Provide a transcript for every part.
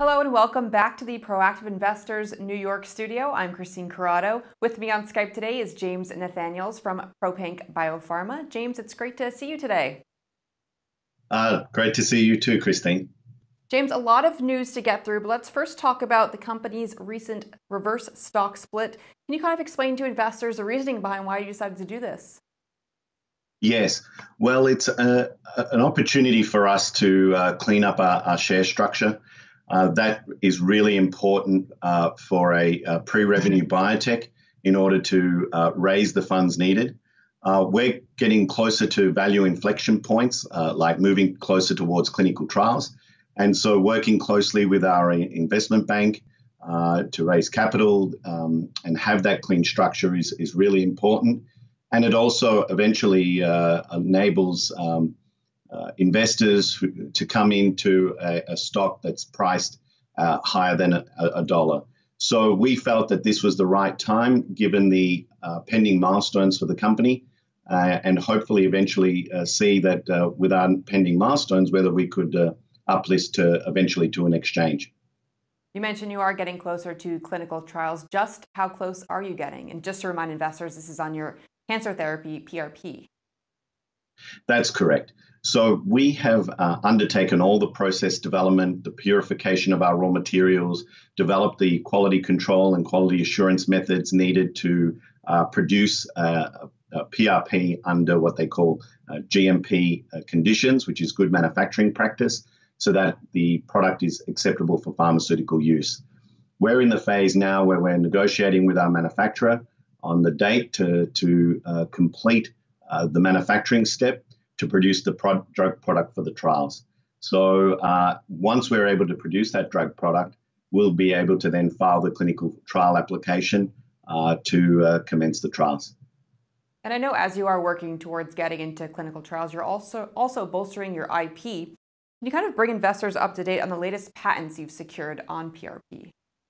Hello and welcome back to the Proactive Investors New York studio. I'm Christine Corrado. With me on Skype today is James Nathanielsz from Propanc Biopharma. James, it's great to see you today. Great to see you too, Christine. James, a lot of news to get through, but let's first talk about the company's recent reverse stock split. Can you kind of explain to investors the reasoning behind why you decided to do this? Yes, well, it's an opportunity for us to clean up our share structure. That is really important for a pre-revenue biotech in order to raise the funds needed. We're getting closer to value inflection points, like moving closer towards clinical trials. And so working closely with our investment bank to raise capital and have that clean structure is really important. And it also eventually enables investors to come into a stock that's priced higher than a dollar. So we felt that this was the right time, given the pending milestones for the company, and hopefully eventually see that with our pending milestones, whether we could uplist eventually to an exchange. You mentioned you are getting closer to clinical trials. Just how close are you getting? And just to remind investors, this is on your cancer therapy, PRP. That's correct. So we have undertaken all the process development, the purification of our raw materials, developed the quality control and quality assurance methods needed to produce a PRP under what they call GMP conditions, which is good manufacturing practice, so that the product is acceptable for pharmaceutical use. We're in the phase now where we're negotiating with our manufacturer on the date to complete the manufacturing step to produce the drug product for the trials. So once we're able to produce that drug product, we'll be able to then file the clinical trial application to commence the trials. And I know as you are working towards getting into clinical trials, you're also bolstering your IP. Can you kind of bring investors up to date on the latest patents you've secured on PRP?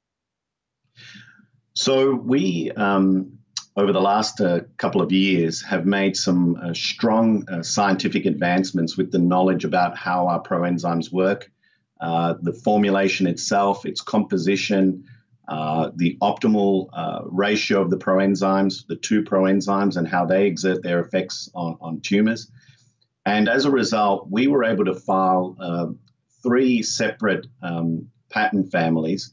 So we, over the last couple of years, have made some strong scientific advancements with the knowledge about how our proenzymes work, the formulation itself, its composition, the optimal ratio of the proenzymes, the two proenzymes, and how they exert their effects on tumors. And as a result, we were able to file 3 separate patent families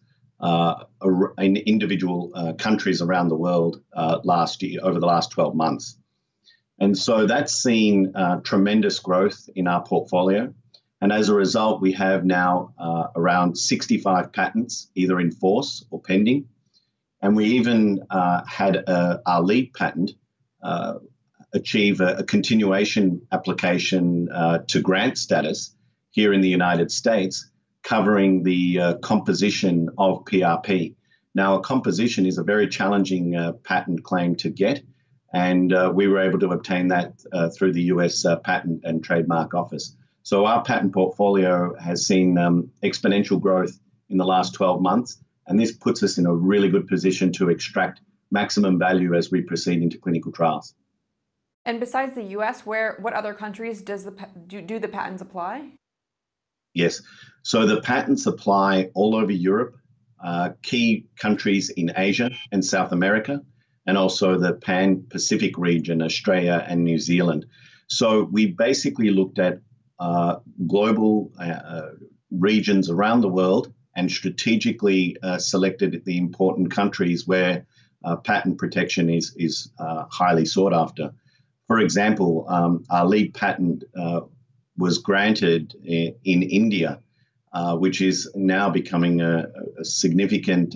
in individual countries around the world last year, over the last 12 months. And so that's seen tremendous growth in our portfolio. And as a result, we have now around 65 patents, either in force or pending. And we even had our lead patent achieve a continuation application to grant status here in the United States, covering the composition of PRP. Now, a composition is a very challenging patent claim to get, and we were able to obtain that through the US Patent and Trademark Office. So our patent portfolio has seen exponential growth in the last 12 months, and this puts us in a really good position to extract maximum value as we proceed into clinical trials. And besides the US, what other countries do the patents apply? Yes, so the patents apply all over Europe, key countries in Asia and South America, and also the Pan-Pacific region, Australia and New Zealand. So we basically looked at global regions around the world and strategically selected the important countries where patent protection is highly sought after. For example, our lead patent was granted in India, which is now becoming a significant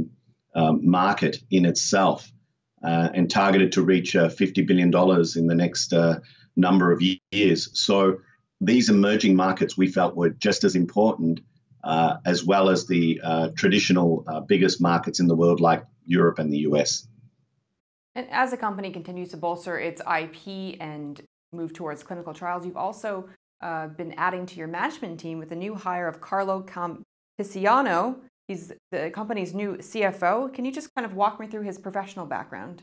market in itself and targeted to reach $50 billion in the next number of years. So these emerging markets we felt were just as important as well as the traditional biggest markets in the world like Europe and the US. And as the company continues to bolster its IP and move towards clinical trials, you've also been adding to your management team with the new hire of Carlo Campisiano. He's the company's new CFO. Can you just kind of walk me through his professional background?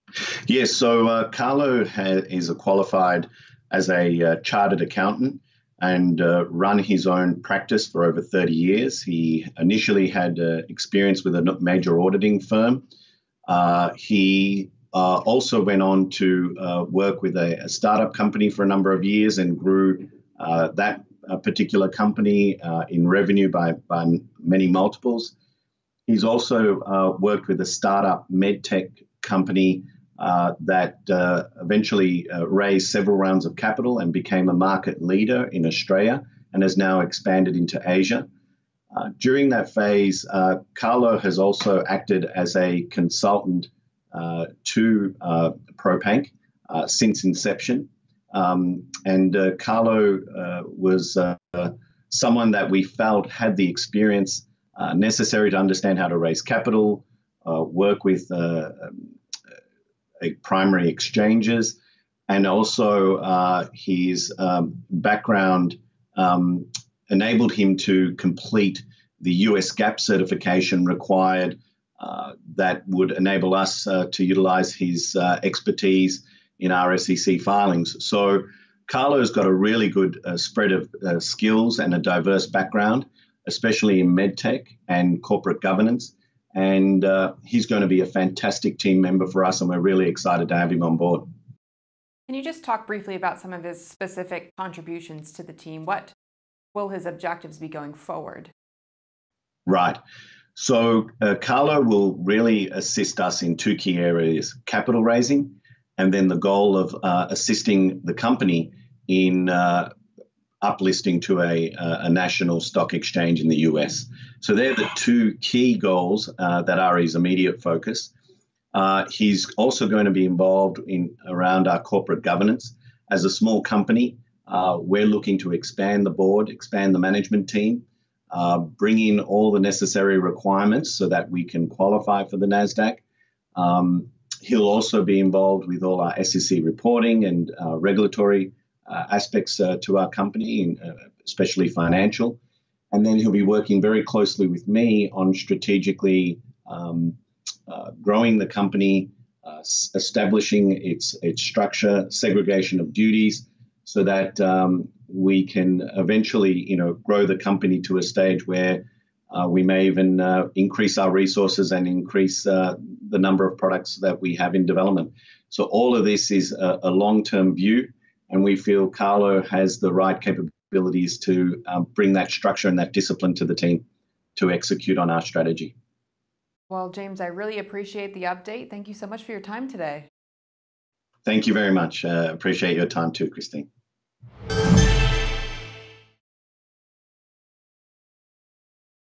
Yes, so Carlo is qualified as a chartered accountant and run his own practice for over 30 years. He initially had experience with a major auditing firm. He also went on to work with a startup company for a number of years and grew that particular company in revenue by many multiples. He's also worked with a startup medtech company that eventually raised several rounds of capital and became a market leader in Australia and has now expanded into Asia. During that phase, Carlo has also acted as a consultant to Propanc since inception. And Carlo was someone that we felt had the experience necessary to understand how to raise capital, work with primary exchanges, and also his background enabled him to complete the US GAAP certification required that would enable us to utilize his expertise in our SEC filings. So Carlo's got a really good spread of skills and a diverse background, especially in medtech and corporate governance. And he's going to be a fantastic team member for us, and we're really excited to have him on board. Can you just talk briefly about some of his specific contributions to the team? What will his objectives be going forward? Right. So Carlo will really assist us in two key areas: capital raising, and then the goal of assisting the company in uplisting to a national stock exchange in the US. So they're the two key goals that are his immediate focus. He's also going to be involved in around our corporate governance. As a small company, we're looking to expand the board, expand the management team, bring in all the necessary requirements so that we can qualify for the NASDAQ. He'll also be involved with all our SEC reporting and regulatory aspects to our company, especially financial. And then he'll be working very closely with me on strategically growing the company, establishing its structure, segregation of duties, so that we can eventually, grow the company to a stage where we may even increase our resources and increase the number of products that we have in development. So all of this is a long-term view, and we feel Carlo has the right capabilities to bring that structure and that discipline to the team to execute on our strategy. Well, James, I really appreciate the update. Thank you so much for your time today. Thank you very much. Appreciate your time too, Christine.